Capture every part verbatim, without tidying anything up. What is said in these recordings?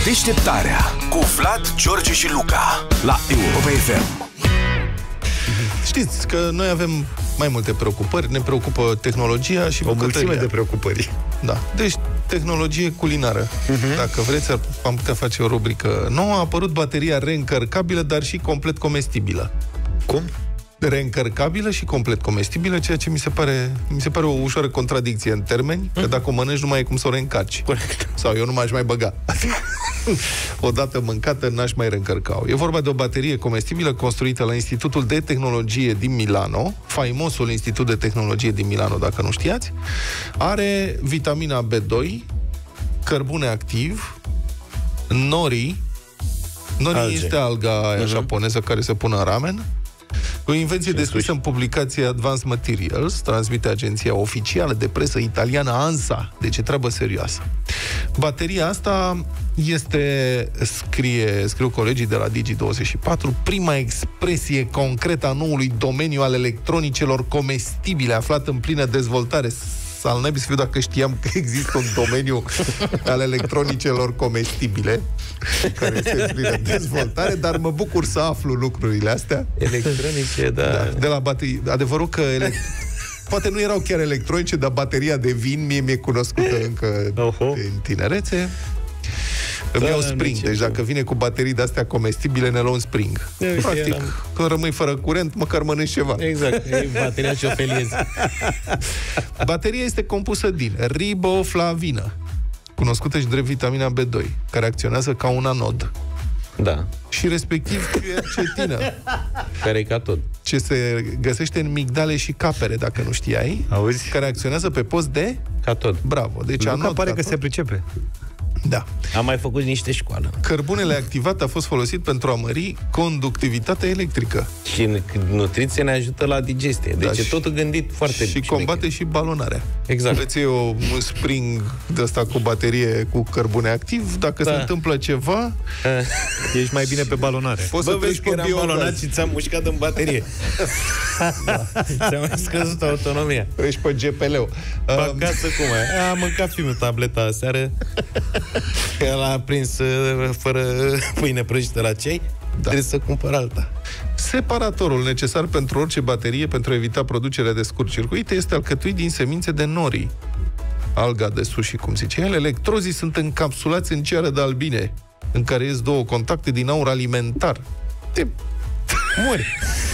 Deșteptarea cu Vlad, George și Luca la Europa F M. Știți că noi avem mai multe preocupări. Ne preocupă tehnologia și o mulțime de preocupări. Da. Deci, tehnologie culinară. Uh-huh. Dacă vreți, am putea face o rubrică nouă. A apărut bateria reîncărcabilă, dar și complet comestibilă. Cum? Reîncărcabilă și complet comestibilă, ceea ce mi se pare, mi se pare o ușoară contradicție în termeni, că dacă o mănânci nu mai e cum să o reîncarci. Corect. Sau eu nu m-aș mai băga. Odată mâncată, n-aș mai reîncărca-o. E vorba de o baterie comestibilă construită la Institutul de Tehnologie din Milano, faimosul Institut de Tehnologie din Milano, dacă nu știați. Are vitamina B doi, cărbune activ, nori. Nori Alge. Este alga aia uh-huh. japoneză care se pune în ramen. O invenție descrisă în publicația Advanced Materials, transmite agenția oficială de presă italiană ANSA, deci e treabă serioasă. Bateria asta este, scrie, scriu colegii de la Digi douăzeci și patru, prima expresie concretă a noului domeniu al electronicelor comestibile, aflat în plină dezvoltare. Al naibii să fiu dacă știam că există un domeniu al electronicelor comestibile care este în plină dezvoltare, dar mă bucur să aflu lucrurile astea. Electronice, da. da de la baterii. Adevărul că ele... poate nu erau chiar electronice, dar bateria de vin mie mi-e cunoscută încă Oho. în tinerețe. Îmi da, iau Spring, deci dacă vine cu baterii de-astea comestibile, ne luăm Spring. De Practic, eram... când rămâi fără curent, măcar mănânci ceva. Exact, e bateria ce o feliezi. Bateria este compusă din riboflavină, cunoscută și drept vitamina B doi, care acționează ca un anod. Da. Și respectiv quercetină, care e catod. Ce se găsește în migdale și capere, dacă nu știai. Auzi? Care acționează pe post de catod. Bravo. Deci Luca anod, pare catod. Că se pricepe. Da. Am mai făcut niște școală. Cărbunele activat a fost folosit pentru a mări conductivitatea electrică. Și nutriție ne ajută la digestie. Deci da, e totul gândit foarte și combate și balonarea. Exact. Aveți o, un Spring de ăsta cu baterie cu cărbune activ, dacă da. se întâmplă ceva, ești mai bine pe balonare. Poți Bă, să treci pe balonat și ți-am mușcat în baterie. Da. Ți-am mai scăzut autonomia. Treci pe G P L-ul. Acasă cum e? Am mâncat filmul tableta aseară. Că l-a prins fără pâine prăjită la cei, da. Trebuie să cumpăr alta. Separatorul necesar pentru orice baterie pentru a evita producerea de scurt-circuite este alcătuit din semințe de nori, alga de sushi, cum zice el. Electrozii sunt încapsulați în ceară de albine, în care ies două contacte din aur alimentar. Te mori!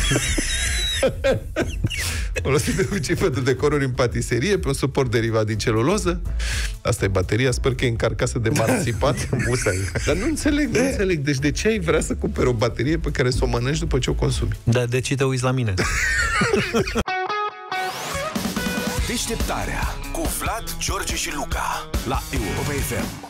Folosit de obicei pentru decoruri în patiserie, pe un suport derivat din celuloză. Asta e bateria, sper că e încarcasă de marțipan. Dar nu înțeleg, nu înțeleg. Deci de ce ai vrea să cumperi o baterie pe care să o mănânci după ce o consumi? Dar de ce te uiți la mine? Deșteptarea cu Vlad, George și Luca la Europa F M.